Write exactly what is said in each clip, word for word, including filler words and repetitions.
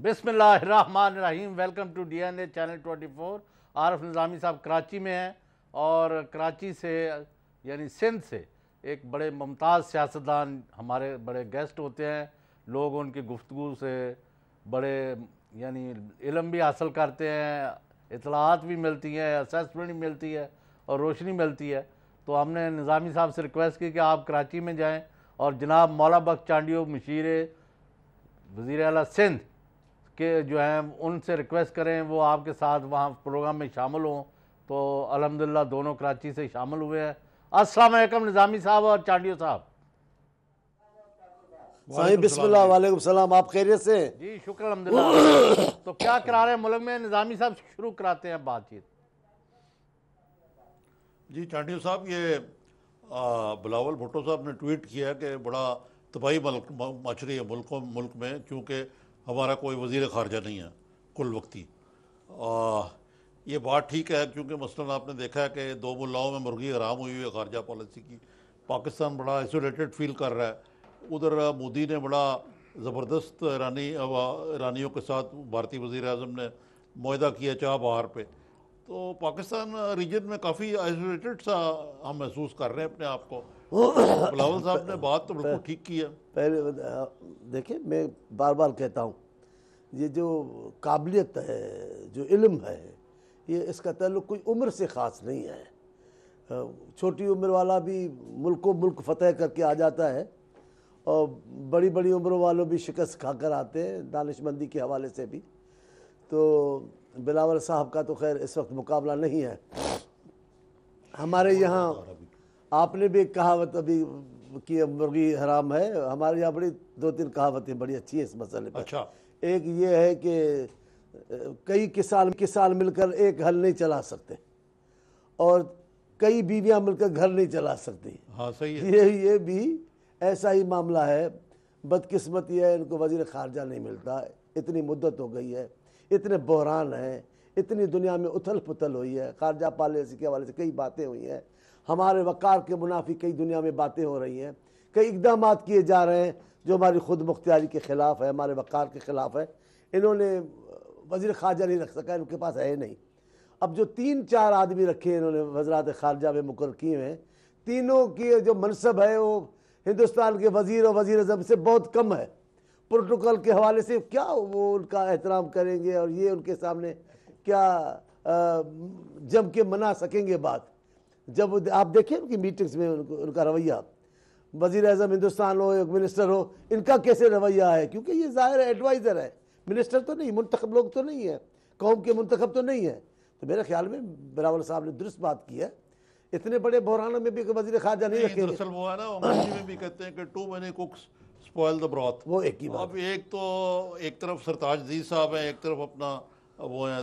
बिस्मिल्लाहिर्रहमानिर्रहीम। Welcome to D N A channel twenty four. Arif Nizami साहब कराची में हैं और कराची से यानी सिंध से एक बड़े मुमताज़ सियासतदान हमारे बड़े गेस्ट होते हैं। लोग उनकी गुफ्तगू से बड़े यानी इल्म भी हासिल करते हैं, इतलात भी मिलती हैं, असेसमेंट भी मिलती है और रोशनी मिलती है। तो हमने निज़ामी साहब से रिक्वेस्ट की कि आप कराची में जाएँ और जनाब मौला बख्श चांडियो मशीर वज़ीर आला सिंध के जो हैं उनसे रिक्वेस्ट करें वो आपके साथ वहाँ प्रोग्राम में शामिल हों। तो अल्हम्दुलिल्लाह दोनों कराची से शामिल हुए हैं। अस्सलाम वालेकुम निज़ामी साहब और चांडियो साहब। साईं बिस्मिल्लाह। वालेकुम सलाम। आप खैरियत से? जी शुक्र अल्हम्दुलिल्लाह। तो क्या करा रहे हैं मुल्क में? निज़ामी साहब शुरू कराते हैं बातचीत। जी चांडियो साहब, ये बिलावल भुट्टो साहब ने ट्वीट किया कि बड़ा तबाही मच रही है मुल्कों मुल्क में, क्योंकि हमारा कोई वज़ीर ख़ारजा नहीं है कुल वक्ती। ये बात ठीक है, क्योंकि मसलन आपने देखा है कि दो मुल्लाओं में मुर्गी हराम हुई है ख़ारजा पॉलिसी की। पाकिस्तान बड़ा आइसोलेटेड फील कर रहा है। उधर मोदी ने बड़ा ज़बरदस्त ईरानी ईरानियों के साथ भारतीय वज़ीर आज़म ने मुआहदा किया चाह बहार पे। तो पाकिस्तान रीजन में काफ़ी आइसोलेटेड सा हम महसूस कर रहे हैं अपने आप को। बिलावल साहब ने बात तो बिल्कुल ठीक की है। पहले देखिए, मैं बार बार कहता हूँ, ये जो काबिलियत है, जो इल्म है, ये इसका ताल्लुक कोई उम्र से ख़ास नहीं है। छोटी उम्र वाला भी मुल्क को मुल्क फ़तह करके आ जाता है और बड़ी बड़ी उम्र वालों भी शिकस्त खाकर आते हैं, दानिशमंदी के हवाले से भी। तो बिलावल साहब का तो खैर इस वक्त मुकाबला नहीं है। हमारे यहाँ आपने भी एक कहावत अभी कि मुर्गी हराम है, हमारे यहाँ बड़ी दो तीन कहावतें बड़ी अच्छी है इस मसले पर। अच्छा। एक ये है कि कई किसान किसान मिलकर एक हल नहीं चला सकते और कई बीवियां मिलकर घर नहीं चला सकती। हाँ सही है। ये ये भी ऐसा ही मामला है। बदकिस्मती है, इनको वज़ीर ख़ारजा नहीं मिलता। इतनी मुद्दत हो गई है, इतने बहरान हैं, इतनी दुनिया में उथल पुथल हुई है, ख़ारजा पॉलिसी के हवाले से कई बातें हुई हैं, हमारे वक़ार के मुनाफी कई दुनिया में बातें हो रही हैं, कई इक़दाम किए जा रहे हैं जो हमारी खुद मुख्तियारी के ख़िलाफ़ है, हमारे वक़ार के ख़िलाफ़ है। इन्होंने वज़ीर ख़ारजा नहीं रख सका, इनके पास है नहीं। अब जो तीन चार आदमी रखे इन्होंने वज़रात ख़ारजा में मुकर्रर किए हैं, तीनों की जो मनसब है वो हिंदुस्तान के वज़ीर और वज़ीर आज़म से बहुत कम है। प्रोटोकॉल के हवाले से क्या वो उनका एहतराम करेंगे और ये उनके सामने क्या जम के मना सकेंगे बात। जब आप देखिए उनकी मीटिंग्स में उनको उनका रवैया, वज़ीर आज़म हिंदुस्तान हो, एक मिनिस्टर हो, इनका कैसे रवैया है, क्योंकि ये ज़ाहिर है एडवाइज़र है, मिनिस्टर तो नहीं, मुंतखब लोग तो नहीं है, कौम के मुंतखब तो नहीं है। तो मेरे ख्याल में बिलावल साहब ने दुरुस्त बात की है। इतने बड़े बहरानों में भी वज़ीर ख़ारजा नहीं रखेंगे। दरअसल वो है ना, अंग्रेजी में भी कहते हैं कि too many cooks spoil the broth. वो एक ही बात। अब एक तो एक तरफ सरताज अजीज साहब हैं, एक तरफ अपना वो है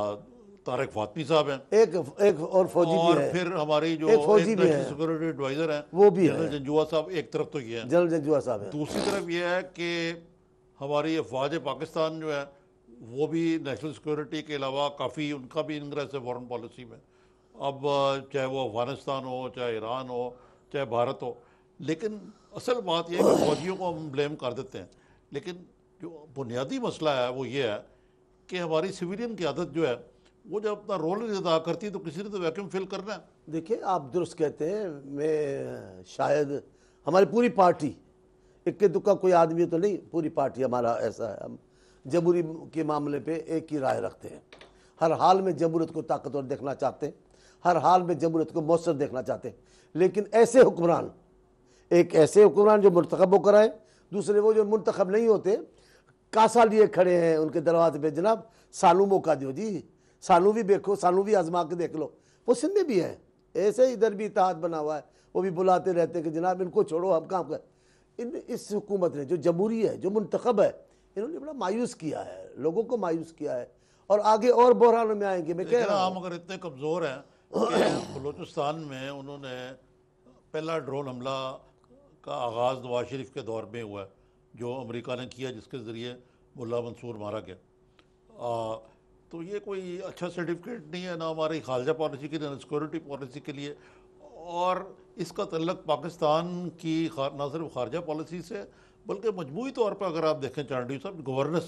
तारिक फातमी साहब हैं, एक एक और फौजी भी और है, फिर हमारी जो एक फौजी भी है, सिक्योरिटी एडवाइजर हैं वो भी जनरल है, जंजुआ साहब। एक तरफ तो ये है, जनरल जंजुआ साहब है। दूसरी तरफ ये है कि हमारी अफवाज पाकिस्तान जो है वो भी नेशनल सिक्योरिटी के अलावा काफ़ी उनका भी इंग्रेस है फॉरेन पॉलिसी में। अब चाहे वो अफ़गानिस्तान हो, चाहे ईरान हो, चाहे भारत हो। लेकिन असल बात यह है कि फौजियों को हम ब्लेम कर देते हैं, लेकिन जो बुनियादी मसला है वो ये है कि हमारी सिविलियन की आदत जो है वो जब अपना रोल नहीं अदा करती है तो किसी ने तो वैक्यूम फिल करना है। देखिए आप दुरुस्त कहते हैं। मैं शायद हमारी पूरी पार्टी, इक्के दुक्का कोई आदमी तो नहीं, पूरी पार्टी हमारा ऐसा है, हम जमहूरी के मामले पे एक ही राय रखते हैं। हर हाल में जमहूरियत को ताकतवर देखना चाहते हैं, हर हाल में जमहूरियत को मौसर देखना चाहते हैं। लेकिन ऐसे हुक्मरान, एक ऐसे हुक्मरान जो मुंतखब होकर आए, दूसरे वो जो मुंतखब नहीं होते, कासा लिए खड़े हैं उनके दरवाजे पे, जनाब सानू मौका दो जी, सानू भी देखो, सानू भी आजमा के देख लो। वो सिंध में भी है, ऐसे इधर भी इत्तेहाद बना हुआ है, वो भी बुलाते रहते हैं कि जनाब इनको छोड़ो, हम काम कर। इन इस हुकूमत ने जो जमहूरी है, जो मुंतखब है, इन्होंने बड़ा मायूस किया है, लोगों को मायूस किया है और आगे और बहरानों में आएंगे। मैं कह रहा हूँ हम अगर इतने कमज़ोर हैं कि बलूचिस्तान में उन्होंने पहला ड्रोन हमला का आगाज़ नवाज शरीफ के दौर में हुआ है जो अमेरिका ने किया, जिसके ज़रिए मुल्ला मंसूर मारा गया। आ, तो ये कोई अच्छा सर्टिफिकेट नहीं है ना हमारी खारजा पॉलिसी के लिए, ना सिक्योरिटी पॉलिसी के लिए। और इसका तल्लक पाकिस्तान की ना सिर्फ खारजा पॉलिसी से बल्कि मजमूई तौर पर अगर आप देखें चांडियो साहब, गवर्नेंस से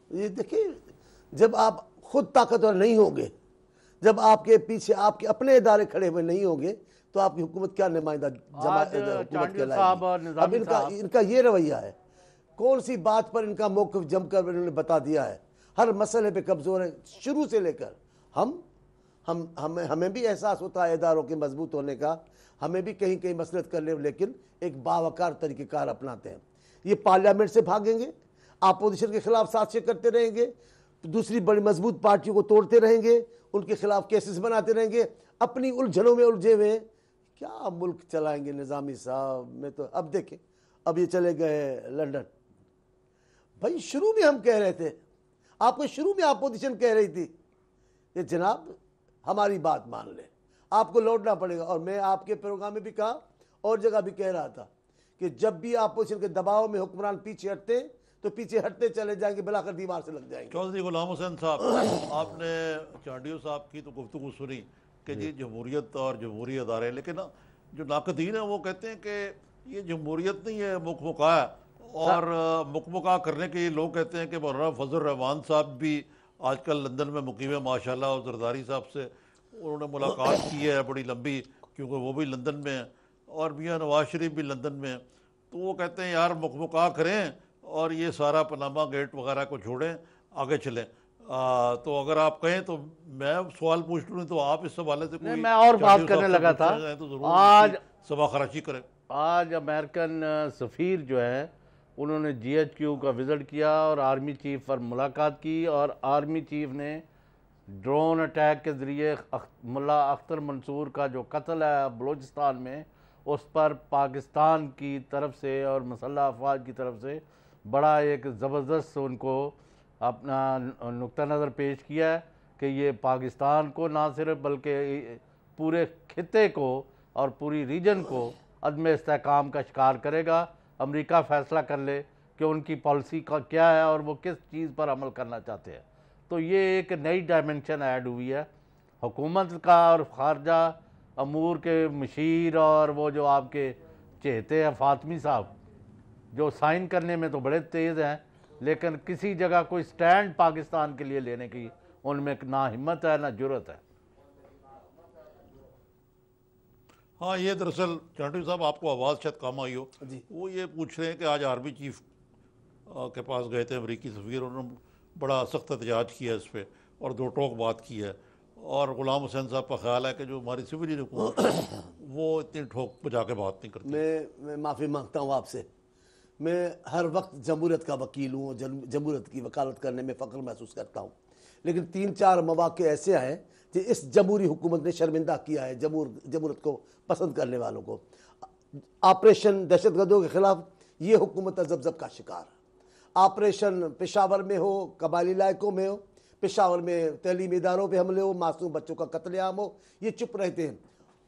ये देखिए, जब आप खुद ताकतवर नहीं होंगे, जब आपके पीछे आपके अपने इदारे खड़े हुए नहीं होंगे, तो आपकी हुकूमत क्या नुमाइंदा आज चांडियो साहब और कहलाएगी। अब निजामी इनका साहब इनका ये रवैया है, कौन सी बात पर इनका मौक़िफ़ जमकर इन्होंने बता दिया है, हर मसले पे कमज़ोर है शुरू से लेकर। हम हम हमें हमें भी एहसास होता है इदारों के मजबूत होने का, हमें भी कहीं कहीं मसलत कर ले, लेकिन एक बावकार तरीक़ेकार अपनाते हैं। ये पार्लियामेंट से भागेंगे, अपोजिशन के खिलाफ साजिशें करते रहेंगे, दूसरी बड़ी मजबूत पार्टियों को तोड़ते रहेंगे, उनके खिलाफ केसेस बनाते रहेंगे, अपनी उलझनों में उलझे हुए क्या मुल्क चलाएंगे निज़ामी साहब। में तो अब देखें, अब ये चले गए लंदन। भाई शुरू में हम कह रहे थे, आपको शुरू में अपोजिशन कह रही थी कि जनाब हमारी बात मान ले, आपको लौटना पड़ेगा। और मैं आपके प्रोग्राम में भी कहा और जगह भी कह रहा था कि जब भी अपोजिशन के दबाव में हुक्मरान पीछे हटते तो पीछे हटते चले जाएंगे, बुलाकर दीवार से लग जाएंगे। चौधरी गुलाम हुसैन साहब, आपने चांडियो साहब की तो गुफ्तगू सुनी कि जी जमहूरियत और जमहूरी अदारे, लेकिन जो नाकदीन है वो कहते हैं कि ये जमहूरियत नहीं है, मुखमुका है। और मुखमुका करने के लिए लोग कहते हैं कि मौलाना फजल रहमान साहब भी आजकल लंदन में मुकीम है माशाल्लाह, और जरदारी साहब से उन्होंने मुलाकात की है बड़ी लंबी, क्योंकि वो भी लंदन में है और मियाँ नवाज शरीफ भी लंदन में है। तो वो कहते हैं यार मुखमुका करें और ये सारा पनामा गेट वगैरह को छोड़ें, आगे चलें। आ, तो अगर आप कहें तो मैं सवाल पूछ लूँ, तो आप इस हवाले से कोई मैं और बात करने लगा था। तो आज सभा खराची करें। आज अमेरिकन सफ़ीर जो है उन्होंने जी एच क्यू का विज़िट किया और आर्मी चीफ पर मुलाकात की, और आर्मी चीफ ने ड्रोन अटैक के ज़रिए मुल्ला अख्तर मंसूर का जो कत्ल है बलूचिस्तान में, उस पर पाकिस्तान की तरफ से और मुसल्लह अफवाज की तरफ से बड़ा एक ज़बरदस्त उनको अपना नुक्ता नज़र पेश किया है कि ये पाकिस्तान को ना सिर्फ बल्कि पूरे खित्ते को और पूरी रीजन को अदम इस्तेहकाम का शिकार करेगा। अमेरिका फ़ैसला कर ले कि उनकी पॉलिसी का क्या है और वो किस चीज़ पर अमल करना चाहते हैं। तो ये एक नई डायमेंशन ऐड हुई है हुकूमत का, और ख़ारजा अमूर के मशीर और वो जो आपके चहेते हैं फ़ातमी साहब, जो साइन करने में तो बड़े तेज़ हैं, लेकिन किसी जगह कोई स्टैंड पाकिस्तान के लिए लेने की उनमें ना हिम्मत है ना जुर्रत है। हाँ, ये दरअसल चांडियो साहब आपको आवाज़ शायद कम आई हो, वो ये पूछ रहे हैं कि आज आर्मी चीफ के पास गए थे अमरीकी सफ़ीर, उन्होंने बड़ा सख्त एहतजाज किया इस पर और दो टोक बात की है। और गुलाम हुसैन साहब का ख्याल है कि जो हमारी सिविलियन हुकूमत है वो इतनी ठोक बजा के बात नहीं करती। मैं मैं माफ़ी मांगता हूँ आपसे, मैं हर वक्त जमहूरियत का वकील हूँ, जमहूरियत की वकालत करने में फ़ख्र महसूस करता हूँ, लेकिन तीन चार मौक़े ऐसे हैं कि इस जमहूरी हुकूमत ने शर्मिंदा किया है जमहूर जमहूरत को पसंद करने वालों को। ऑपरेशन दहशतगर्दों के ख़िलाफ़ ये हुकूमत जब-जब का शिकार, ऑपरेशन पेशावर में हो, कबायली इलाकों में हो, पेशावर में तलीमी इदारों पे हमले हो, मासूम बच्चों का कत्लेआम हो, ये चुप रहते हैं।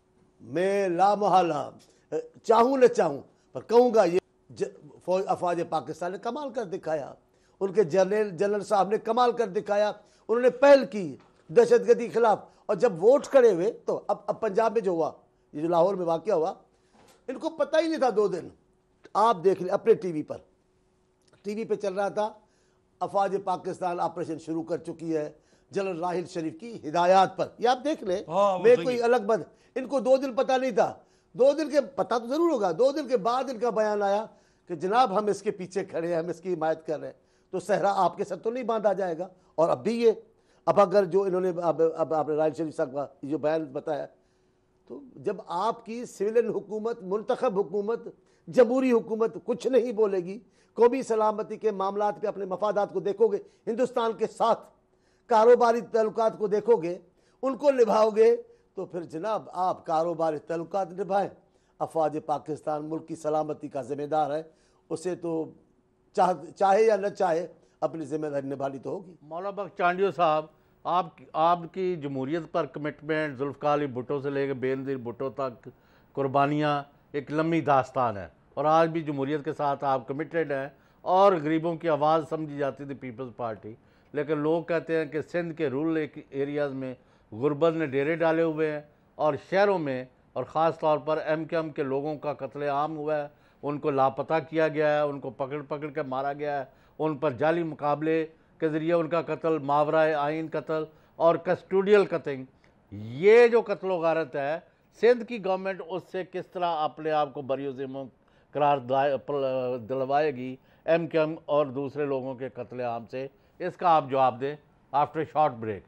मैं लामहला चाहूँ न चाहूँ पर कहूँगा, ये फौज अफवाज पाकिस्तान ने कमाल कर दिखाया, उनके जनरल जनरल साहब ने कमाल कर दिखाया, उन्होंने पहल की दहशतगर्दी के खिलाफ। और जब वोट खड़े हुए तो अब अब पंजाब में जो हुआ, ये जो लाहौर में वाक़या हुआ, इनको पता ही नहीं था। दो दिन आप देख लें अपने टीवी पर, टीवी पे चल रहा था अफवाज पाकिस्तान ऑपरेशन शुरू कर चुकी है जनरल राहिल शरीफ की हिदायत पर, ये आप देख लें। मैं कोई अलग बद, इनको दो दिन पता नहीं था, दो दिन के पता तो ज़रूर होगा, दो दिन के बाद इनका बयान आया कि जनाब हम इसके पीछे खड़े हैं, हम इसकी हिमायत कर रहे हैं। तो सहरा आपके सर तो नहीं बांधा जाएगा। और अब भी ये, अब अगर जो इन्होंने अब अब आपने राहिल शरीफ साहब का जो बयान बताया, तो जब आपकी सिविलियन हुकूमत, मुंतखब हुकूमत, जमहूरी हुकूमत कुछ नहीं बोलेगी, कौमी सलामती के मामलात पे अपने मफादात को देखोगे, हिंदुस्तान के साथ कारोबारी तल्लुकात को देखोगे, उनको निभाओगे, तो फिर जनाब आप कारोबारी तल्लुकात निभाएं। अफवाज पाकिस्तान मुल्क की सलामती का ज़िम्मेदार है, उसे तो चाह चाहे या न चाहे अपनी जिम्मेदारी निभानी तो होगी। मौला बख्श चांडियो साहब, आप आपकी जमहूरियत पर कमिटमेंट जुल्फ़िकार अली भुट्टो से लेकर बेनज़ीर भुट्टो तक कुर्बानियाँ एक लंबी दास्तान है, और आज भी जमहूरियत के साथ आप कमिटेड हैं, और गरीबों की आवाज़ समझी जाती थी पीपल्स पार्टी। लेकिन लोग कहते हैं कि सिंध के रूरल एरियाज़ में गुरबत ने डेरे डाले हुए हैं, और शहरों में और ख़ास तौर पर एम के एम के लोगों का कत्लेआम हुआ है, उनको लापता किया गया है, उनको पकड़ पकड़ कर मारा गया है, उन पर जाली मुकाबले के ज़रिए उनका कत्ल, मावरा आइन कत्ल और कस्टोडियल कत्ल, ये जो कत्ल गारत है, सिंध की गवर्नमेंट उससे किस तरह अपने आप को बरियोज़िम्मा करार दिलवाएगी एम के एम और दूसरे लोगों के कत्ले आम से, इसका आप जवाब दें आफ्टर शॉर्ट ब्रेक।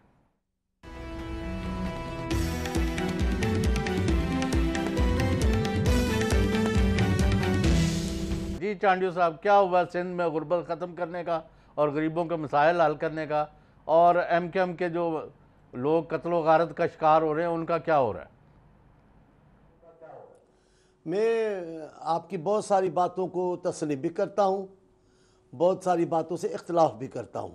जी चांडियो साहब, क्या हुआ सिंध में गुर्बत ख़त्म करने का और गरीबों के मसाइल हल करने का, और एम के एम के जो लोग कत्ल गारत का शिकार हो रहे हैं उनका क्या हो रहा है? मैं आपकी बहुत सारी बातों को तस्लीम भी करता हूँ, बहुत सारी बातों से इख्तलाफ भी करता हूँ।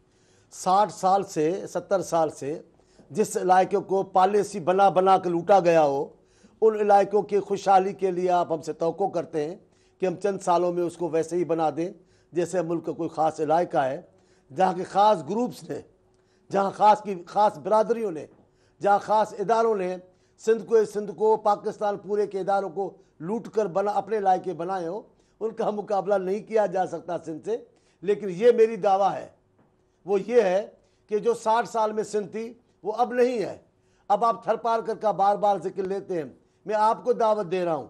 साठ साल से सत्तर साल से जिस इलाके को पॉलिसी बना बना कर लूटा गया हो, उन इलाकों की खुशहाली के लिए आप हमसे तवक्को करते हैं कि हम चंद सालों में उसको वैसे ही बना दें जैसे मुल्क का कोई ख़ास इलाका है, जहाँ के ख़ास ग्रुप्स ने, जहाँ ख़ास की ख़ास बरादरियों ने, जहाँ ख़ास इदारों ने सिंध को सिंध को पाकिस्तान पूरे के इदारों को लूट कर बना अपने इलाके बनाए हो, उनका मुकाबला नहीं किया जा सकता सिंध से। लेकिन ये मेरी दावा है, वो ये है कि जो साठ साल में सिंध थी वो अब नहीं है। अब आप थरपारकर का बार बार जिक्र लेते हैं, मैं आपको दावत दे रहा हूँ,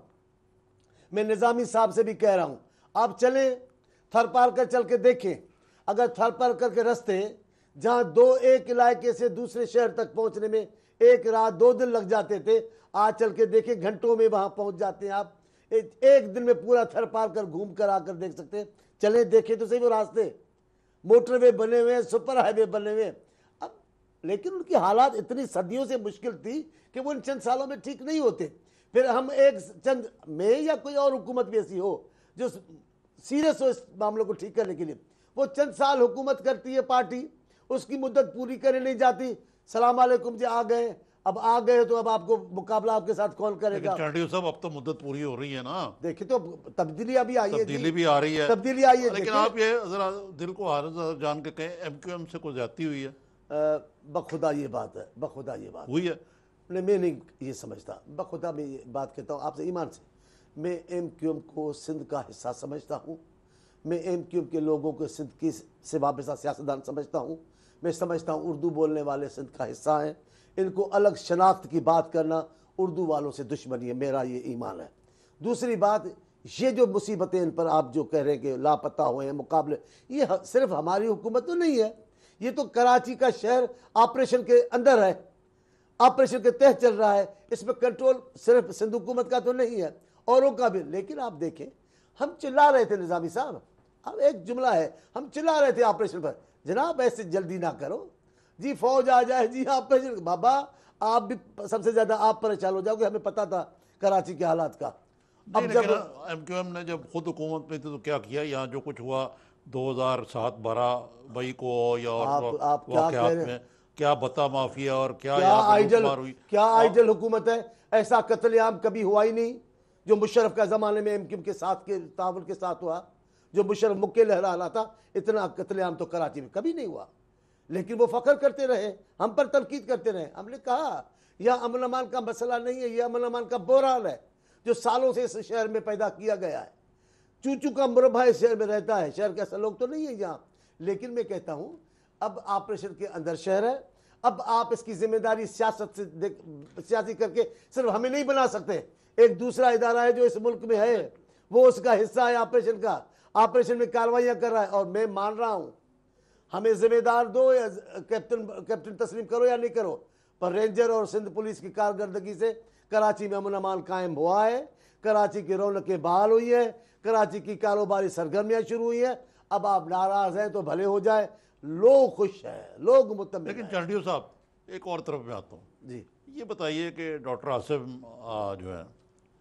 मैं निज़ामी साहब से भी कह रहा हूँ, आप चलें थरपारकर चल के देखें। अगर थरपारकर के रास्ते जहाँ दो एक इलाके से दूसरे शहर तक पहुँचने में एक रात दो दिन लग जाते थे, आज चल के देखें घंटों में वहाँ पहुँच जाते हैं आप। एक दिन में पूरा थर पार कर घूम कर आकर देख सकते हैं। चले देखें तो सही वो रास्ते, मोटरवे बने हुए हैं, सुपर हाईवे बने हुए हैं अब, लेकिन उनकी हालात इतनी सदियों से मुश्किल थी कि वो इन चंद सालों में ठीक नहीं होते। फिर हम एक चंद में या कोई और हुकूमत भी ऐसी हो जो सीरियस हो इस मामलों को ठीक करने के लिए, वो चंद साल हुकूमत करती है पार्टी, उसकी मुद्दत पूरी करने नहीं जाती, सलाम अलैकुम जी आ गए, अब आ गए तो अब आपको मुकाबला आपके साथ कौन करेगा? चांडियो साहब, अब तो मुद्दत पूरी हो रही है ना, देखिए तो तब्दीली अभी आई है, तब्दीली भी आ रही है, तब्दीली आई है। लेकिन आप ये जरा दिल को हार जान के कहें, एम क्यू एम से कोई ज्यादती हुई है? बखुदा ये बात है, बखुदा ये बात हुई है। नहीं, मैं नहीं ये समझता, बखुदा मैं ये बात कहता हूँ आपसे ईमान से, मैं एम क्यू एम को सिंध का हिस्सा समझता हूँ, मैं एम क्यू एम के लोगों को सिंध की से वाबस्ता सियासतदान समझता हूँ, मैं समझता हूँ उर्दू बोलने वाले सिंध का हिस्सा हैं, इनको अलग शनाख्त की बात करना उर्दू वालों से दुश्मनी है, मेरा ये ईमान है। दूसरी बात, ये जो मुसीबतें इन पर आप जो कह रहे हैं कि लापता हुए हैं मुकाबले, ये सिर्फ हमारी हुकूमत तो नहीं है, ये तो कराची का शहर ऑपरेशन के अंदर है, ऑपरेशन के तहत चल रहा है, इसमें कंट्रोल सिर्फ सिंध हुकूमत का तो नहीं है, औरों का भी। लेकिन आप देखें, हम चिल्ला रहे थे निज़ामी साहब, अब एक जुमला है, हम चिल्ला रहे थे ऑपरेशन पर, जनाब ऐसे जल्दी ना करो जी, फौज आ जाए जी ऑपरेशन, बाबा आप भी सबसे ज्यादा आप परेशान हो जाओगे, हमें पता था कराची के हालात का। अब जब एम क्यू एम ने जब खुद हुकूमत में थी तो क्या किया? यहाँ जो कुछ हुआ दो हज़ार सात बारह मई को या और आप क्या कह रहे हैं? क्या बता माफिया और क्या क्या आइडल हुई, क्या आइडल हुकूमत है? ऐसा कत्लेआम कभी हुआ ही नहीं जो मुशर्रफ का जमाने में एम क्यू एम के साथ के ताउन के साथ हुआ, जो मुशर्रफ मुक्के लहरा रहा था, इतना कत्लेआम तो कराची में कभी नहीं हुआ। लेकिन वो फख्र करते रहे, हम पर तनकीद करते रहे। हमने कहा यह अमन अमान का मसला नहीं है, यह अमन अमान का बहरान है जो सालों से इस शहर में पैदा किया गया है। चूचू का मुरब्बा इस शहर में रहता है, शहर के ऐसा लोग तो नहीं है यहाँ। लेकिन मैं कहता हूँ अब ऑपरेशन के अंदर शहर है, अब आप इसकी जिम्मेदारी सियासत से सियासी करके सिर्फ हमें नहीं बना सकते। एक दूसरा इदारा है जो इस मुल्क में है, वो उसका हिस्सा है ऑपरेशन का, ऑपरेशन में कार्रवाइयाँ कर रहा है। और मैं मान रहा हूँ हमें जिम्मेदार दो या कैप्टन कैप्टन तस्लीम करो या नहीं करो, पर रेंजर और सिंध पुलिस की कारकर्दगी से कराची में अमन अमान कायम हुआ है, कराची की रौनकें बहाल हुई है, कराची की कारोबारी सरगर्मियाँ शुरू हुई हैं। अब आप नाराज हैं तो भले हो जाए, लोग खुश हैं, लोग मुतमिन। लेकिन चांडियो साहब, एक और तरफ में आता हूँ जी, ये बताइए कि डॉक्टर आसिफ जो है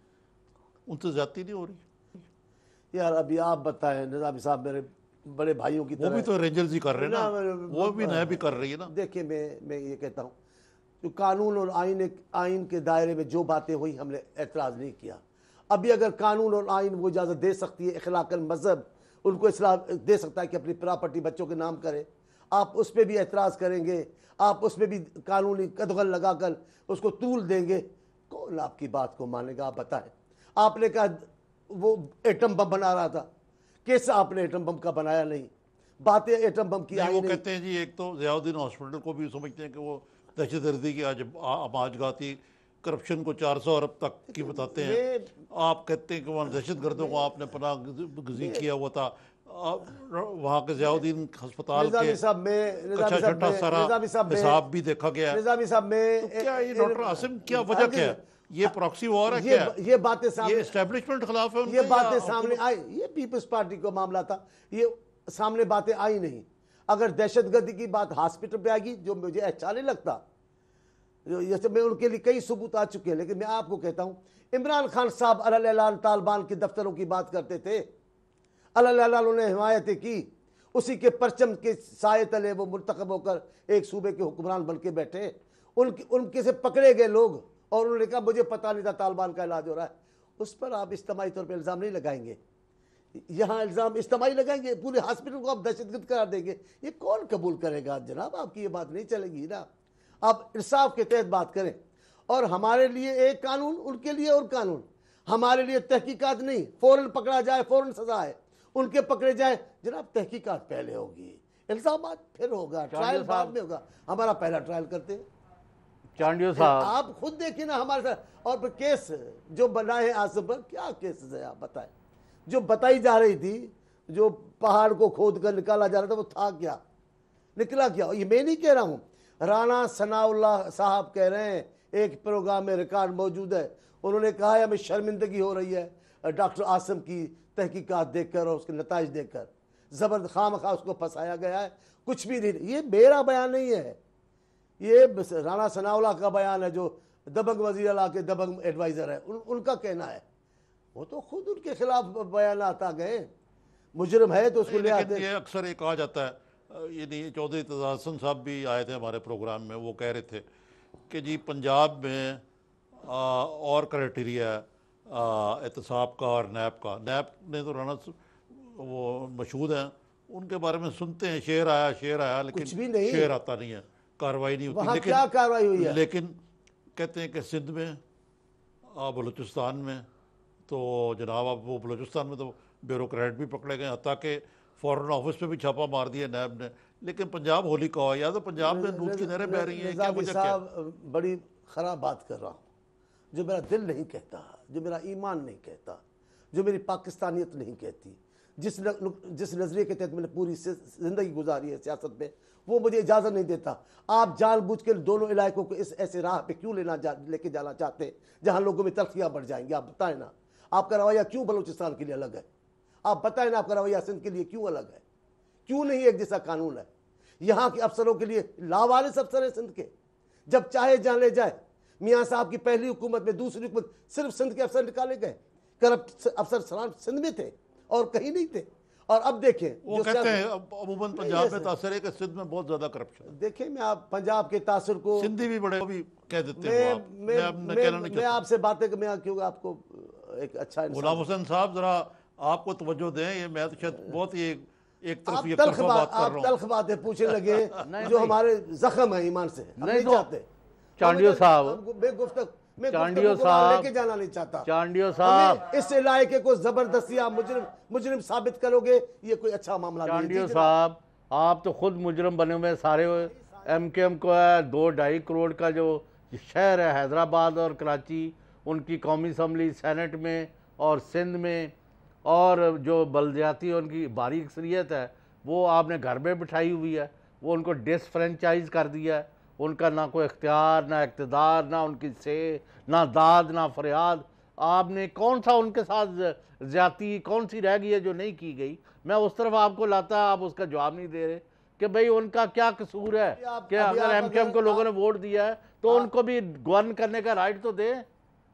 उनसे ज्यादती नहीं हो रही? यार अभी आप बताएं, निज़ामी साहब मेरे बड़े भाइयों की तरह, वो भी तो रेंजर जी कर रहे हैं ना, ना, वो भी नया भी कर रही है ना। देखिए मैं मैं ये कहता हूँ, जो कानून और आइन आइन के दायरे में जो बातें हुई हमने एतराज़ नहीं किया। अभी अगर कानून और आइन वो इजाज़त दे सकती है, इखलाकन मज़हब उनको इस्लाह दे सकता है कि अपनी प्रॉपर्टी बच्चों के नाम करे, आप उस पर भी एतराज़ करेंगे, आप उस पर भी कानूनी कदगल लगा कर उसको तूल देंगे, कौन आपकी बात को मानेगा? आप बताएं। आपने कहा वो एटम बम बना रहा था, कैसे आपने एटम बम का बनाया नहीं? बातें एटम बम की नहीं, आई वो नहीं। कहते हैं जी, एक तो ज़ियाउद्दीन हॉस्पिटल को भी समझते हैं कि वो दहशतगर्दी की आज आमाजगाती करप्शन को चार सौ अरब तक की बताते हैं। आप कहते हैं कि वहाँ दहशतगर्दों को आपने पनाह गजी किया हुआ था। आप वहाँ के ज़ियाउद्दीन अस्पताल के निज़ामी साहब में कच्चा छठा सारा निज़ामी साहब में हिसाब भी देखा गया है। निज़ामी साहब में तो क्या ये डॉक्टर आसिम, क्या वजह क्या है? ये प्रॉक्सी वॉर है ये क्या? ये बातें सामने, ये एस्टेब्लिशमेंट खिलाफ है उनके, ये बातें या सामने आई। ये पीपल्स पार्टी का मामला था, ये सामने बातें आई नहीं। अगर दहशतगर्दी की बात हॉस्पिटल पे आएगी, जो मुझे अच्छा नहीं लगता, जैसे मैं उनके लिए कई सबूत आ चुके हैं, लेकिन मैं आपको कहता हूं, इमरान खान साहब अलल ऐलान तालिबान के दफ्तरों की बात करते थे, अलल ऐलान उन्हें हिमायतें की, उसी के परचम के साए तले वो मुंतखब होकर एक सूबे के हुक्मरान बन के बैठे। उनके उनके से पकड़े गए लोग और उन्होंने कहा मुझे पता नहीं था तालिबान का इलाज हो रहा है। उस पर आप इज्तिमाई तौर पर इल्ज़ाम नहीं लगाएंगे, यहाँ इल्ज़ाम इज्तिमाई लगाएंगे, पूरे हॉस्पिटल को आप दहशतगर्द करार देंगे। ये कौन कबूल करेगा जनाब? आपकी ये बात नहीं चलेगी ना। आप इंसाफ के तहत बात करें, और हमारे लिए एक कानून, उनके लिए और कानून। हमारे लिए तहकीकात नहीं, फौरन पकड़ा जाए फौरन सजा है, उनके पकड़े जाए जनाब तहकीकात पहले होगी, इल्जाम फिर होगा, ट्रायल बाद में होगा। हमारा पहला ट्रायल करते हैं। चांडियो साहब, आप खुद देखिए ना हमारे साथ। और फिर केस जो बनाए आसिफ पर, क्या केस है आप बताएं? जो बताई जा रही थी, जो पहाड़ को खोद कर निकाला जा रहा था, वो था क्या, निकला क्या? ये मैं नहीं कह रहा हूँ, राना सनाउल्लाह साहब कह रहे हैं, एक प्रोग्राम में रिकॉर्ड मौजूद है, उन्होंने कहा है हमें शर्मिंदगी हो रही है डॉक्टर आसिम की तहकीकात देखकर और उसके नताइज देखकर, ज़बरदस्त खाम खा उसको फंसाया गया है, कुछ भी नहीं। ये मेरा बयान नहीं है, ये राना सनाउल्लाह का बयान है, जो दबंग वज़ीर आला के दबंग एडवाइज़र है, उन, उनका कहना है। वो तो खुद उनके खिलाफ बयान आता गए, मुजरिम है तो उसको ले आते। ये अक्सर एक कहा जाता है, ये नहीं, चौधरी एतजाज़ हसन साहब भी आए थे हमारे प्रोग्राम में, वो कह रहे थे कि जी पंजाब में आ, और क्राइटेरिया एहतसाब का और नैब का। नैब ने तो राना वो मशहूद हैं, उनके बारे में सुनते हैं, शेर आया शेर आया, लेकिन कुछ भी नहीं, शेर आता नहीं है, कार्रवाई नहीं होती। वहाँ लेकिन क्या कार्रवाई हुई है? लेकिन कहते हैं कि सिंध में, बलूचिस्तान में, तो जनाब आप वो बलूचिस्तान में तो ब्यूरोक्रेट भी पकड़े गए, हत्ता कि फॉरेन ऑफिस पे भी छापा मार दिया नैब ने। लेकिन पंजाब होली का हो, या तो पंजाब में दूध की नहरें बह रही हैं, क्या वजह क्या? साहब बड़ी ख़राब बात कर रहा हूँ, जो मेरा दिल नहीं कहता, जो मेरा ईमान नहीं कहता, जो मेरी पाकिस्तानियत नहीं कहती, जिस न, जिस नज़रिए के तहत मैंने पूरी ज़िंदगी गुजारी है सियासत में, वो मुझे इजाज़त नहीं देता। आप जानबूझ के दोनों इलाकों को इस ऐसे राह पे क्यों लेना जा लेके जाना चाहते हैं जहाँ लोगों में तलखियाँ बढ़ जाएंगी? आप बताएं ना, आपका रवैया क्यों बलूचिस्तान के लिए अलग है? आप बताएं ना, आपका रवैया सिंध के लिए क्यों अलग है? क्यों नहीं एक जैसा कानून है? यहाँ के अफसरों के लिए लावारिस अफसर है सिंध के, जब चाहे जहाँ ले जाए। मियाँ साहब की पहली हुकूमत में, दूसरी हुकूमत, सिर्फ सिंध के अफसर निकाले गए, करप्ट अफसर सलाम सिंध में थे और कहीं नहीं थे। और अब देखें, वो कहते हैं अमूमन पंजाब में तासर है कि सिंध में बहुत ज्यादा करप्शन है। देखें, मैं आप पंजाब के तासुर को, सिंधी भी बड़े भी कह देते मैं, हैं, मैं, मैं, मैं, मैं, मैं, मैं आपसे बातें कर, मैं क्यों आपको एक अच्छा गुलाम हुसैन साहब जरा आपको तवज्जो दें, ये मैं तो शायद बहुत ही एक तरफ ये तल्ख बात कर आप रहा तल्ख बातें पूछने लगे जो हमारे जख्म है ईमान से, हम नहीं चाहते। चांडियो साहब, मैं गुफ्तगू मैं चांडियो गुफ्तगू साहब लेके जाना नहीं चाहता। चांडियो साहब, इस इलाके को जबरदस्ती आप मुजरिम मुजरिम साबित करोगे, ये कोई अच्छा मामला नहीं है। चांडियो साहब, आप तो खुद मुजरिम बने हुए सारे। एम के एम को है दो ढाई करोड़ का जो शहर है हैदराबाद और कराची, उनकी कौमी असम्बली सेनेट में और सिंध में, और जो बलदियाती उनकी भारी अक्सरियत है वो आपने घर में बिठाई हुई है, वो उनको डिसफ्रेंचाइज कर दिया है। उनका ना कोई इख्तियार, ना इक़्तिदार, ना उनकी से, ना दाद, ना फरियाद। आपने कौन सा उनके साथ ज़्यादती कौन सी रह गई है जो नहीं की गई? मैं उस तरफ आपको लाता, आप उसका जवाब नहीं दे रहे कि भाई उनका क्या कसूर है कि अगर एम के एम को लोगों ने वोट दिया है तो उनको भी गवर्न करने का राइट तो दें।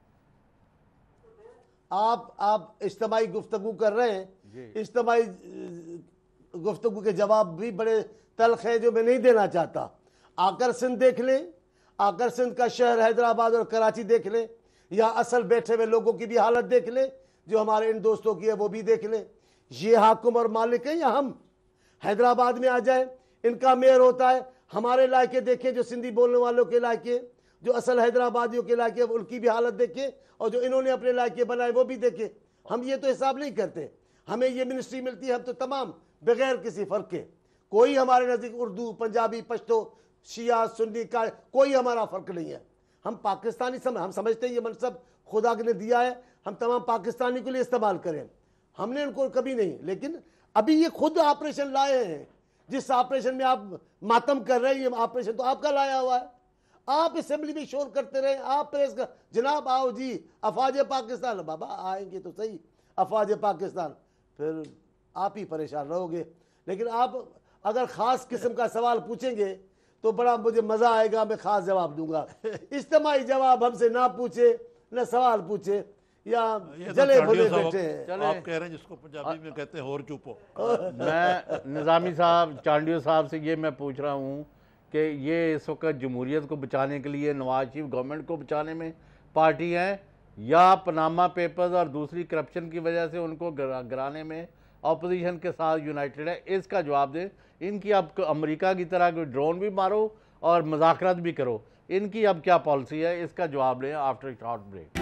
आप आप इज्तिमाई गुफ्तगू कर रहे हैं, इज्तिमाई गुफ्तगू के जवाब भी बड़े तल्ख हैं जो मैं नहीं देना चाहता। आकर सिंध देख लें, आकर सिंध का शहर हैदराबाद और कराची देख लें, या असल बैठे हुए लोगों की भी हालत देख लें, जो हमारे इन दोस्तों की है वो भी देख लें। ये हाकुम और मालिक है या हम? हैदराबाद में आ जाए, इनका मेयर होता है। हमारे इलाके देखें, जो सिंधी बोलने वालों के इलाके, जो असल हैदराबादियों के इलाके, उनकी भी हालत देखें, और जो इन्होंने अपने इलाके बनाए वो भी देखें। हम ये तो हिसाब नहीं करते, हमें ये मिनिस्ट्री मिलती है, हम तो तमाम बगैर किसी फ़र्क के कोई हमारे नज़दीक उर्दू, पंजाबी, पश्तो, शिया, सुन्नी का कोई हमारा फ़र्क नहीं है। हम पाकिस्तानी सम, हम समझते हैं ये मनसब खुदा ने दिया है, हम तमाम पाकिस्तानी के लिए इस्तेमाल करें, हमने उनको कभी नहीं। लेकिन अभी ये खुद ऑपरेशन लाए हैं, जिस ऑपरेशन में आप मातम कर रहे हैं, ये ऑपरेशन तो आपका लाया हुआ है। आप असेंबली में शोर करते रहे, आप प्रेस का जनाब आओ जी अफवाज पाकिस्तान, बाबा आएंगे तो सही अफवाज पाकिस्तान, फिर आप ही परेशान रहोगे। लेकिन आप अगर ख़ास किस्म का सवाल पूछेंगे तो बड़ा मुझे मज़ा आएगा, मैं ख़ास जवाब दूंगा। इज्तिमाई जवाब हमसे ना पूछे, न सवाल पूछे, या जले भुले बैठे हैं। आप कह रहे हैं जिसको पंजाबी में कहते हैं और चुप हो। मैं निज़ामी साहब, चांडियो साहब से ये मैं पूछ रहा हूँ कि ये इस वक्त जमहूरियत को बचाने के लिए, नवाज शरीफ गवर्नमेंट को बचाने में पार्टी है, या पनामा पेपर्स और दूसरी करप्शन की वजह से उनको गिराने में अपोजिशन के साथ यूनाइटेड है? इसका जवाब दें। इनकी अब अमेरिका की तरह कोई ड्रोन भी मारो और मुज़ाकरात भी करो, इनकी अब क्या पॉलिसी है? इसका जवाब लें आफ्टर शॉर्ट ब्रेक।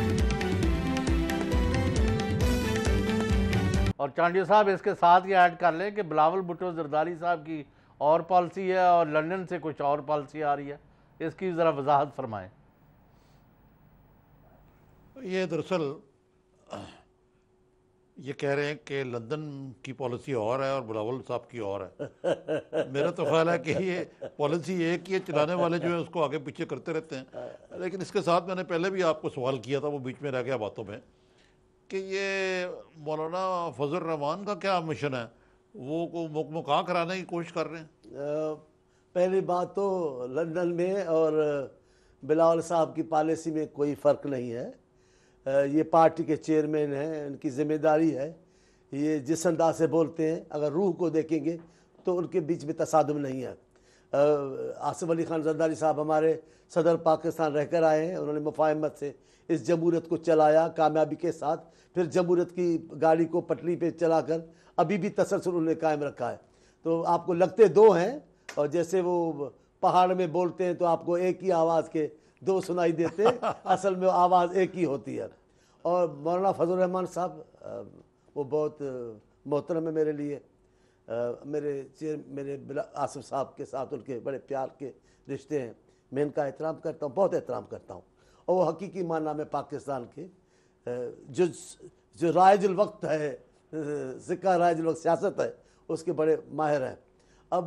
और चांडियो साहब इसके साथ ये ऐड कर लें कि बिलावल भुट्टो जरदारी साहब की और पॉलिसी है और लंदन से कुछ और पॉलिसी आ रही है, इसकी ज़रा वजाहत फरमाएं। ये दरअसल ये कह रहे हैं कि लंदन की पॉलिसी और है और बिलावल साहब की और है। मेरा तो ख्याल है कि ये पॉलिसी एक ही है, चलाने वाले जो है उसको आगे पीछे करते रहते हैं। लेकिन इसके साथ मैंने पहले भी आपको सवाल किया था, वो बीच में रह गया बातों में, कि ये मौलाना फजल रहमान का क्या मिशन है? वो को मुकमुका कराने की कोशिश कर रहे हैं। पहली बात तो लंदन में और बिलावल साहब की पॉलिसी में कोई फ़र्क नहीं है। ये पार्टी के चेयरमैन हैं, उनकी जिम्मेदारी है। ये जिस अंदाज से बोलते हैं, अगर रूह को देखेंगे तो उनके बीच में तसादुम नहीं है। आसिफ अली खान जरदारी साहब हमारे सदर पाकिस्तान रहकर आए हैं, उन्होंने मुफाहमत से इस जमहूरियत को चलाया कामयाबी के साथ, फिर जमहूरियत की गाड़ी को पटरी पे चलाकर अभी भी तसलसल उन्होंने कायम रखा है। तो आपको लगते दो हैं, और जैसे वो पहाड़ में बोलते हैं तो आपको एक ही आवाज़ के दो सुनाई देते हैं, असल में आवाज़ एक ही होती है। और मौलाना फजल रहमान साहब वो बहुत मोहतरम है मेरे लिए। आ, मेरे चेयर मेरे आसिफ साहब के साथ उनके बड़े प्यार के रिश्ते हैं, मैं इनका एहतराम करता हूँ, बहुत एहतराम करता हूँ। और वो हकीकी माना में पाकिस्तान के जो जो राइजुल वक्त है, सिक्का राइजुल वक्त सियासत है, उसके बड़े माहिर हैं। अब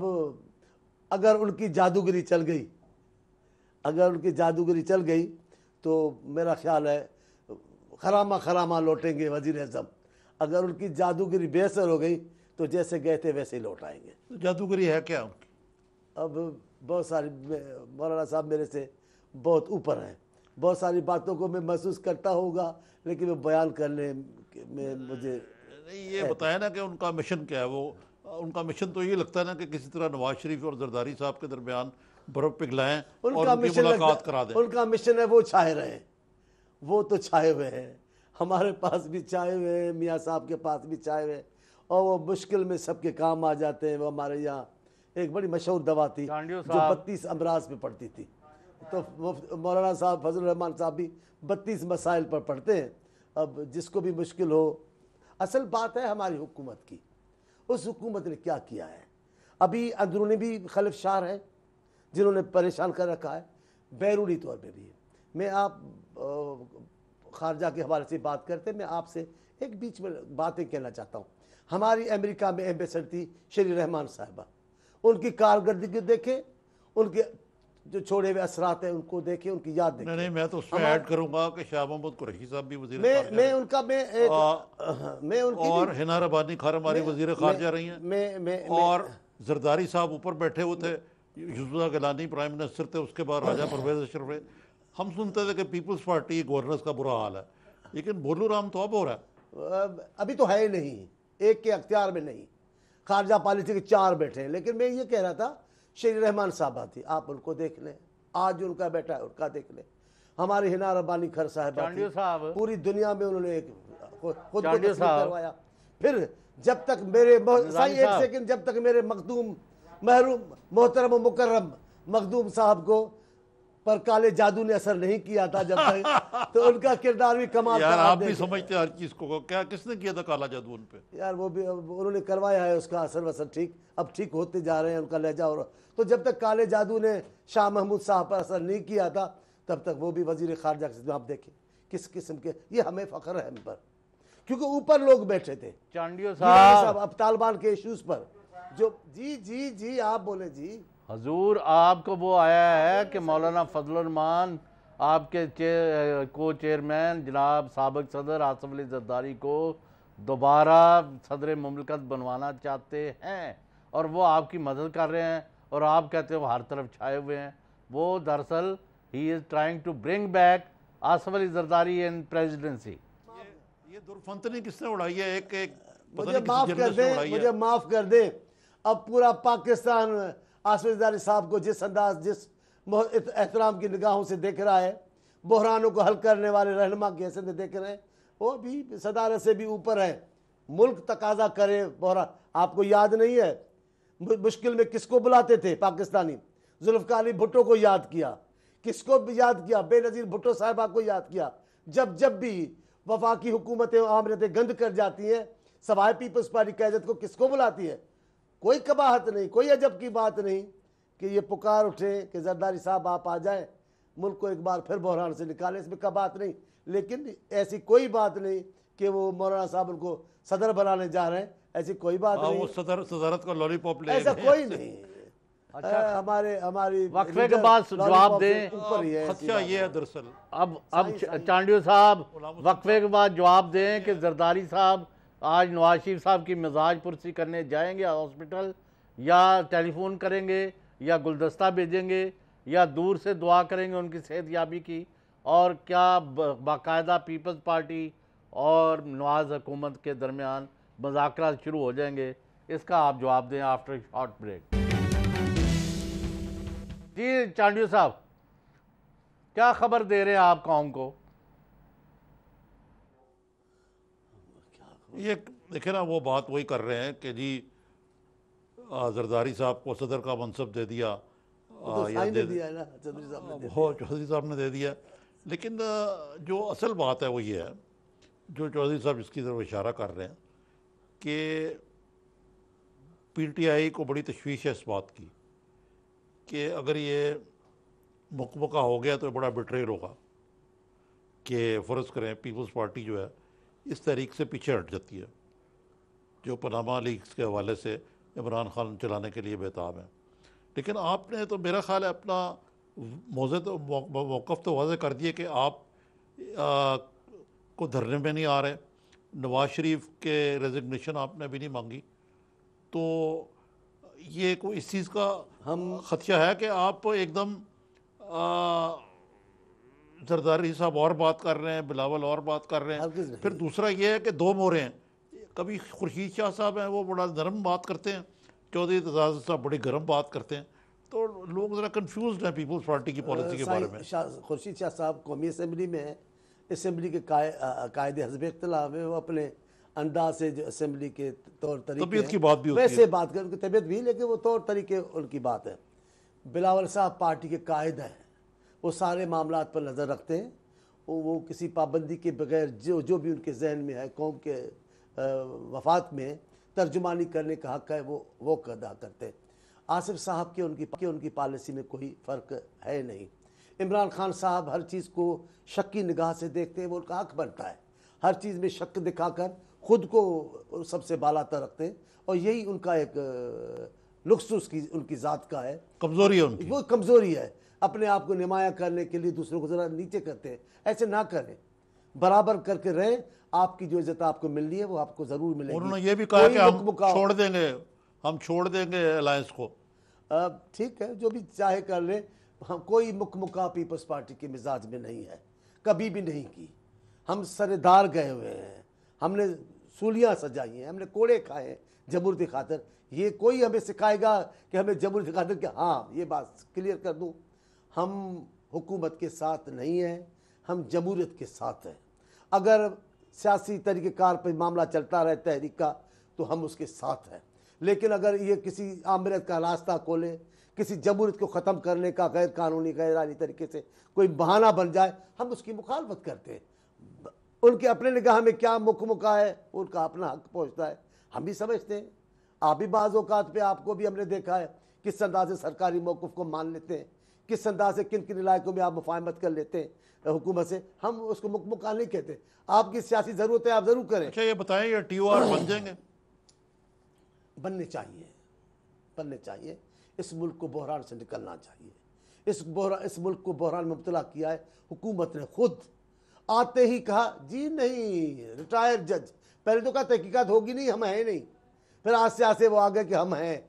अगर उनकी जादूगरी चल गई अगर उनकी जादूगरी चल गई तो मेरा ख्याल है खरामा खरामा लौटेंगे वज़ीर आज़म। अगर उनकी जादूगरी बेअसर हो गई तो जैसे गए थे वैसे ही लौट आएंगे। तो जादूगरी है क्या उनकी? अब बहुत सारी, मौलाना साहब मेरे से बहुत ऊपर हैं, बहुत सारी बातों को मैं महसूस करता होगा, लेकिन वो बयान करने में मुझे नहीं। ये बताया ना कि उनका मिशन क्या है। वो उनका मिशन तो ये लगता है ना कि किसी तरह नवाज शरीफ और जरदारी साहब के दरमियान बर्फ पिघलाएं और उनकी मुलाकात करा दें। उनका मिशन है वो छाए रहे, वो तो छाए हुए हैं, हमारे पास भी छाए हुए हैं, मियाँ साहब के पास भी छाए हुए हैं, और वो मुश्किल में सबके काम आ जाते हैं। वो हमारे यहाँ एक बड़ी मशहूर दवा थी जो बत्तीस अमराज पे पड़ती थी, तो मौलाना साहब फजल रहमान साहब भी बत्तीस मसाइल पर पढ़ते हैं। अब जिसको भी मुश्किल हो, असल बात है हमारी हुकूमत की, उस हुकूमत ने क्या किया है। अभी अंदरूनी भी खलफशार हैं जिन्होंने परेशान कर रखा है, बैरूनी तौर पे भी है। मैं आप खारजा के हवाले से बात करते, मैं आपसे एक बीच में बातें कहना चाहता हूँ। हमारी अमेरिका में एम्बेसडर थी शेरी रहमान साहिबा, उनकी कारकर्दगी देखें, उनके जो छोड़े हुए असरात हैं उनको देखें, उनकी याद देखें। नहीं नहीं, मैं तो उसमें ऐड करूंगा कि शाह महमूद कुरैशी साहब भी वज़ीर मैं मैं उनका मैं एक आ, मैं उनकी और हिना रबानी खान हमारी वज़ीर ख़ारजा रही हैं। मैं मैं और जरदारी साहब ऊपर बैठे हुए थे, यूसुफ गिलानी प्राइम मिनिस्टर थे, उसके बाद राजा परवेज अशरफ है। हम सुनते थे कि पीपल्स पार्टी गवर्नर्स का बुरा हाल है, लेकिन बोलू राम तो अब हो रहा है। अभी तो है ही नहीं, एक के अख्तियार में नहीं, खारजा पॉलिसी के चार बैठे हैं। लेकिन मैं ये कह रहा था, शेरी रहमान साहबा थी, आप उनको देख लें, आज उनका बेटा है उनका देख लें। हमारी हिना रबानी खर साहबा थी, पूरी दुनिया में उन्होंने एक खुद को करवाया। फिर जब तक मेरे सही एक सेकंड जब तक मेरे मखदूम महरूम मोहतरम मुकर्रम मखदूम साहब को पर काले जादू ने असर नहीं किया था जब तक, तो उनका किरदार भी कमाल यार का। आप भी समझते हैं हर चीज को, क्या किसने किया था काला जादू उन पे? यार वो भी उन्होंने करवाया है, उसका असर वसर ठीक अब ठीक होते जा रहे हैं, उनका लहजा। और तो जब तक काले जादू ने शाह महमूद साहब पर असर नहीं किया था तब तक वो भी वजीर खारजा के। आप देखें किस किस्म के, ये हमें फख्र है इन पर, क्योंकि ऊपर लोग बैठे थे। चांडियो साहब साहब अब तालिबान के इश्यूज पर जो, जी जी जी आप बोले जी। हजूर, आपको वो आया है कि मौलाना फजलुर रहमान आपके चे, को चेयरमैन जनाब साबिक सदर आसिफ अली जरदारी को दोबारा सदर मुमलिकत बनवाना चाहते हैं और वो आपकी मदद कर रहे हैं, और आप कहते हो वो हर तरफ छाए हुए हैं। वो दरअसल he is trying to bring back Asif Ali Zardari in presidency. ये ये दुर्फंतनी किसने उड़ाई है? एक एक पता मुझे नहीं किस माफ कर जर्नलिस्ट ने दें, उड़ाई है। मुझे माफ कर दें। अब पूरा पाकिस्तान आसिफ जरदारी साहब को जिस अंदाज जिस एहतराम की निगाहों से देख रहा है, बहरानों को हल करने वाले रहनुमा की हैसियत से देख रहे हैं, वो भी सदारत से भी ऊपर है। मुल्क तकाजा करे बहरा, आपको याद नहीं है मुश्किल में किसको बुलाते थे पाकिस्तानी? जुल्फ़िकार अली भुट्टो को याद किया, किसको भी याद किया? बेनज़ीर भुट्टो साहिबा को याद किया। जब जब भी वफाकी हुकूमतें आमरतें गंद कर जाती हैं, सवाए पीपल्स पार्टी क़यादत को किसको बुलाती है? कोई कबाहत नहीं, कोई अजब की बात नहीं कि ये पुकार उठे कि जरदारी साहब आप आ जाएं, मुल्क को एक बार फिर बहरान से निकालें, इसमें कबाहत नहीं। लेकिन ऐसी कोई बात नहीं कि वो मौलाना साहब उनको सदर बनाने जा रहे हैं, ऐसी कोई बात नहीं। वो सदर सदरत का लॉलीपॉप ले ऐसा कोई नहीं। अच्छा, आ, हमारे हमारी वक्फे के बाद जवाब दें। ऊपर ही है। खदशा ये है दरअसल। अब अब चांडियो साहब वक्फे के बाद जवाब दें कि जरदारी साहब आज नवाज शरीफ साहब की मिजाज पुरसी करने जाएंगे हॉस्पिटल, या टेलीफोन करेंगे, या गुलदस्ता भेजेंगे, या दूर से दुआ करेंगे उनकी सेहत याबी की, और क्या बाकायदा पीपल्स पार्टी और नवाज हुकूमत के दरमियान मुज़ाकरात शुरू हो जाएंगे? इसका आप जवाब दें आफ्टर शॉर्ट ब्रेक। जी चांडियो साहब, क्या खबर दे रहे हैं आप कौम को? ये देखे ना, वो बात वही कर रहे हैं कि जी जरदारी साहब को सदर का मनसब दे दिया, तो या दे दिया है ना चौधरी साहब ने। वो चौधरी साहब ने दे दिया। लेकिन जो असल बात है वो ये है, जो चौधरी साहब इसकी तरफ इशारा कर रहे हैं कि पीटीआई को बड़ी तशवीश है इस बात की कि अगर ये मुकमका हो गया तो बड़ा बिट्रेल होगा, कि फ़र्ज़ करें पीपल्स पार्टी जो है इस तहरीक से पीछे हट जाती है, जो पनामा लीक्स के हवाले से इमरान खान चलाने के लिए बेताब है। लेकिन आपने तो मेरा ख्याल है अपना मौज़े तो मौक़िफ़ तो वाज़ेह कर दिए कि आप आ, को धरने में नहीं आ रहे। नवाज शरीफ के रेजिग्नेशन आपने भी नहीं मांगी, तो ये कोई इस चीज़ का हम खदशा है कि आप एकदम जरदारी साहब और बात कर रहे हैं, बिलावल और बात कर रहे हैं। फिर दूसरा ये है कि दो मोरे हैं, कभी खुर्शीद शाह साहब हैं वो बड़ा नरम बात करते हैं, चौधरी तजाज़ साहब बड़ी गर्म बात करते हैं, तो लोग ज़रा कंफ्यूज हैं पीपल्स पार्टी की पॉलिसी के बारे में। खुर्शीद शाह साहब कौमी असम्बली में है, असम्बली के कायदे हज़ब इख्तिलाफ है, वो अपने अंदाज से जो असम्बली के तौर तरीके तबीयत की बात भी होती वैसे बात कर, उनकी तबीयत भी, लेकिन वो तौर तरीके उनकी बात है। बिलावल साहब पार्टी के कायद हैं, वो सारे मामलात पर नज़र रखते हैं, वो वो किसी पाबंदी के बगैर जो जो भी उनके जहन में है कौम के वफात में तर्जुमानी करने का हक़ है वो वो अदा करते हैं। आसिफ साहब के उनकी के उनकी पॉलिसी में कोई फ़र्क है नहीं। इमरान खान साहब हर चीज़ को शक की निगाह से देखते हैं, वो उनका हक़ बनता है, हर चीज़ में शक दिखाकर ख़ुद को सबसे बालातर रखते हैं, और यही उनका एक लुक्स उसकी उनकी ज़ात का है, कमज़ोरी है उनकी, वो कमज़ोरी है। अपने आप को नुमाया करने के लिए दूसरों को ज़रा नीचे करते हैं, ऐसे ना करें, बराबर करके रहें। आपकी जो इज्जत आपको मिलनी है वो आपको ज़रूर मिलेगी। उन्होंने ये भी कहा कि हम छोड़ देंगे हम छोड़ देंगे अलायंस को। ठीक है, जो भी चाहे कर ले, हम कोई मुकमुका पीपल्स पार्टी के मिजाज में नहीं है, कभी भी नहीं की। हम सरेदार गए हुए हैं, हमने सूलियाँ सजाई हैं, हमने कोड़े खाए हैं जमहूरियत की खातिर। ये कोई हमें सिखाएगा कि हमें जमहूरियत की खातिर, कि हाँ ये बात क्लियर कर दूँ, हम हुकूमत के साथ नहीं हैं, हम जमहूरियत के साथ हैं। अगर सियासी तरीक़ेकार पर मामला चलता रहे तहरीक का तो हम उसके साथ हैं, लेकिन अगर ये किसी आमरत का रास्ता खोले, किसी जमहूरियत को ख़त्म करने का गैर कानूनी गैर आईनी तरीके से कोई बहाना बन जाए, हम उसकी मुखालफत करते हैं। उनके अपने निगाह में क्या मुख मुका है, उनका अपना हक पहुँचता है, हम भी समझते हैं। आप भी बाज़ औक़ात पे आपको भी हमने देखा है किस अंदाज से सरकारी मौक़िफ़ को मान लेते हैं, किस अंदाज से किन किन इलाकों में आप मुफाहमत कर लेते हैं हुकूमत से। हम उसको मुख मुका नहीं कहते, आपकी सियासी ज़रूरत है, आप ज़रूर करें। अच्छा ये बताएं, ये टी ओ आर बन जाएंगे? बनने चाहिए, बनने चाहिए। इस मुल्क को बहरान से निकलना चाहिए। इस बहरान इस मुल्क को बहरान में मुब्तला किया है हुकूमत ने खुद। आते ही कहा जी नहीं, रिटायर्ड जज, पहले तो कहा तहकीकात होगी नहीं, हम हैं नहीं, फिर आस्ते आस्ते वो आ गए कि हम हैं,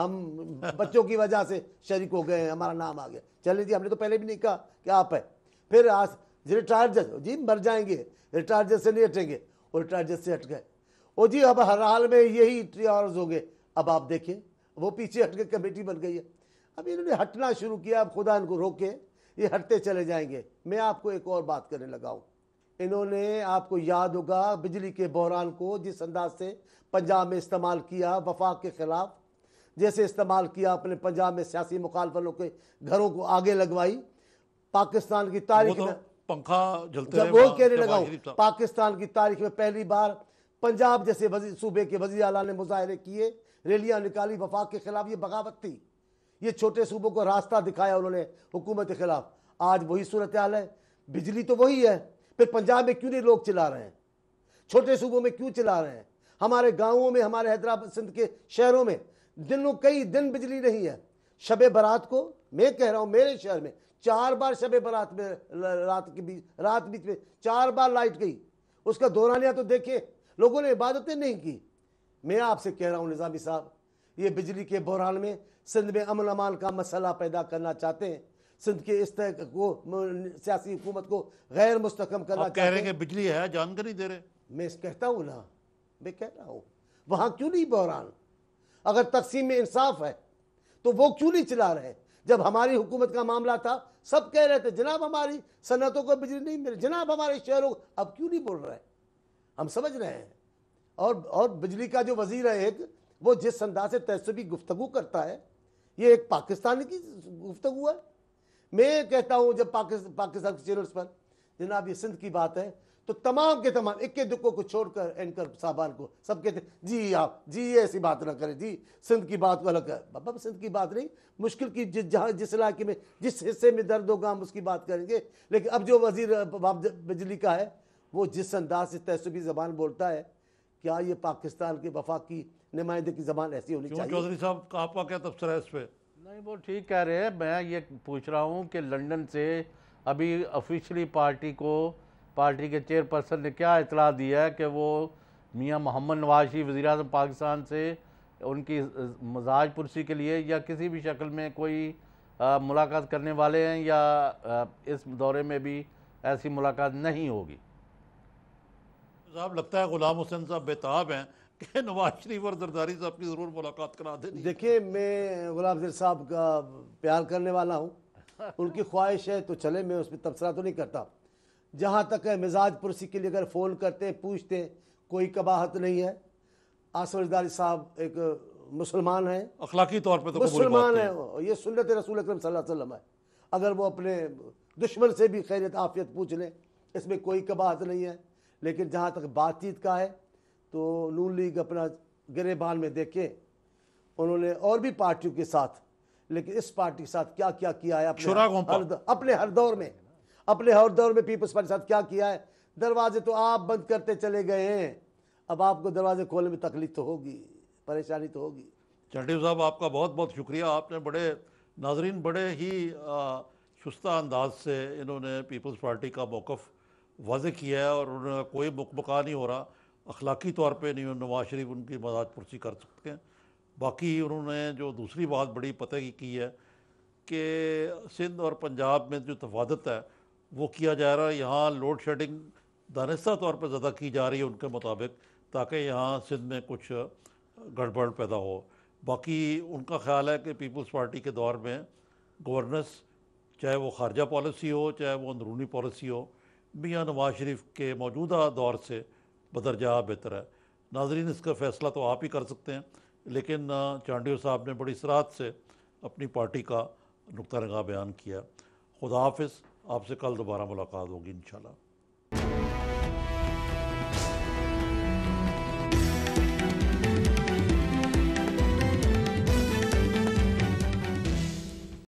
हम बच्चों की वजह से शरीक हो गए हैं, हमारा नाम आ गया। चलिए जी, हमने तो पहले भी नहीं कहा कि आप है। फिर आज रिटायर्ड जज, जी मर जाएंगे, रिटायर्ड जज से नहीं हटेंगे, और रिटायर्ड जज से हट गए। ओ जी अब हर हाल में यही ट्रियार्स हो गए। अब आप देखें वो पीछे हट के कमेटी बन गई है। अब इन्होंने हटना शुरू किया, अब खुदा इनको रोके, ये हटते चले जाएंगे। मैं आपको एक और बात करने लगा हूँ। इन्होंने, आपको याद होगा, बिजली के बहरान को जिस अंदाज से पंजाब में इस्तेमाल किया वफाक के ख़िलाफ़, जैसे इस्तेमाल किया अपने पंजाब में सियासी मुखालफतों के घरों को आगे लगवाई। पाकिस्तान की तारीख में पंखा जलते जब वो कहने लगा हूँ, पाकिस्तान की तारीख में पहली बार पंजाब जैसे वजी सूबे के वज़ीर आला ने मुजाहरे किए, रैलियाँ निकाली वफाक के ख़िलाफ़। ये बगावत थी, ये छोटे सूबों को रास्ता दिखाया उन्होंने हुकूमत के ख़िलाफ़। आज वही सूरत हाल है, बिजली तो वही है, फिर पंजाब में क्यों नहीं लोग चिल्ला रहे हैं, छोटे सूबों में क्यों चिल्ला रहे हैं? हमारे गाँवों में, हमारे हैदराबाद सिंध के शहरों में दिनों कई दिन बिजली नहीं है। शब बारात को मैं कह रहा हूँ, मेरे शहर में चार बार शब बारात में रात के बीच रात बीच में चार बार लाइट गई। उसका दौरानिया तो देखे, लोगों ने इबादतें नहीं की। मैं आपसे कह रहा हूँ निज़ामी साहब, ये बिजली के बहरान में सिंध में अमन अमान का मसला पैदा करना चाहते हैं, सिंध के इस तरह को सियासी हुकूमत को गैर मुस्तकम करना चाहते हैं। कह रहे हैं कि बिजली है, जानकारी दे रहे। मैं कहता हूँ ना, मैं कह रहा हूँ वहाँ क्यों नहीं बहरान? अगर तकसीम में इंसाफ है तो वो क्यों नहीं चला रहे? जब हमारी हुकूमत का मामला था सब कह रहे थे जनाब हमारी सनतों को बिजली नहीं मिल, जनाब हमारे शहरों, अब क्यों नहीं बोल रहे? हम समझ रहे हैं। और और बिजली का जो वजीर है एक, वो जिस अंदाज से तहसीबी गुफ्तगू करता है, ये एक पाकिस्तानी की गुफ्तगू है। मैं कहता हूँ जब पाकिस्तान पाकिस्तान के चैनल्स पर जनाब ये सिंध की बात है तो तमाम के तमाम इक्के दुक्कों को छोड़कर एंकर साहबान को सब कहते जी आप जी ये ऐसी बात ना करें जी, सिंध की बात को अलग है। बाबा सिंध की बात नहीं, मुश्किल की जिस जहाँ जिस इलाके में जिस हिस्से में दर्द होगा हम उसकी बात करेंगे। लेकिन अब जो वजीर बिजली का है वो जिस अंदाज से तहसीबी ज़बान बोलता है, क्या ये पाकिस्तान के वफाकी नुमाइंदे की ज़बान ऐसी होनी चाहिए? चौधरी साहब आपका क्या तबसरा है इस पर? नहीं वो ठीक कह रहे हैं। मैं ये पूछ रहा हूँ कि लंदन से अभी ऑफिशियली पार्टी को, पार्टी के चेयरपर्सन ने क्या इतला दिया है कि वो मियां मोहम्मद नवाज शरीफ वज़ीर आज़म पाकिस्तान से उनकी मजाज पुरसी के लिए या किसी भी शक्ल में कोई आ, मुलाकात करने वाले हैं, या आ, इस दौरे में भी ऐसी मुलाकात नहीं होगी? साहब लगता है गुलाम हुसैन साहब बेताब हैं कि नवाज शरीफ और जरदारी साहब की ज़रूर मुलाकात करा देनी। देखिए मैं गुलाम हुसैन साहब का प्यार करने वाला हूँ, उनकी ख्वाहिश है तो चले, मैं उस पर तबसरा तो नहीं करता। जहाँ तक है मिजाज पुरसी के लिए अगर फ़ोन करते हैं पूछते हैं, कोई कबाहत नहीं है। आसिफ जरदारी साहब एक मुसलमान हैं, अखलाकी तौर पे तो मुसलमान है, ये सुन्नत रसूल अकरम सल्लल्लाहु अलैहि वसल्लम है। अगर वो अपने दुश्मन से भी खैरियत आफियत पूछ लें, इसमें कोई कबाहत नहीं है। लेकिन जहाँ तक बातचीत का है तो नून लीग अपना गिरेबान में देखे, उन्होंने और भी पार्टियों के साथ, लेकिन इस पार्टी के साथ क्या क्या किया है अपने हर, अपने हर दौर में, अपने हर दौर में पीपल्स पार्टी के साथ क्या किया है। दरवाजे तो आप बंद करते चले गए हैं, अब आपको दरवाजे खोलने में तकलीफ तो होगी, परेशानी तो होगी। चंडियो साहब आपका बहुत बहुत शुक्रिया। आपने बड़े नाजरीन बड़े ही शुस्ता अंदाज से इन्होंने पीपल्स पार्टी का मौक़िफ़ वाज़ेह किया है और उन्होंने कोई मुकमुका नहीं हो रहा, अखलाकी तौर पे नहीं नवाज शरीफ उनकी मजाज पुरसी कर सकते हैं। बाकी उन्होंने जो दूसरी बात बड़ी पते की की है कि सिंध और पंजाब में जो तफादत है वो किया जा रहा है, यहाँ लोड शेडिंग दानिस्ता तौर पर ज़्यादा की जा रही है उनके मुताबिक, ताकि यहाँ सिंध में कुछ गड़बड़ पैदा हो। बाकी उनका ख्याल है कि पीपल्स पार्टी के दौर में गवर्नेंस, चाहे वो खारजा पॉलिसी हो चाहे वो अंदरूनी पॉलिसी हो, मियाँ नवाज शरीफ के मौजूदा दौर से बदरजा बेहतर है। नाजरीन इसका फ़ैसला तो आप ही कर सकते हैं, लेकिन चांडियो साहब ने बड़ी सराहत से अपनी पार्टी का नुक्ता नगाह बयान किया। खुदा हाफिज़, आपसे कल दोबारा मुलाकात होगी इंशाल्लाह।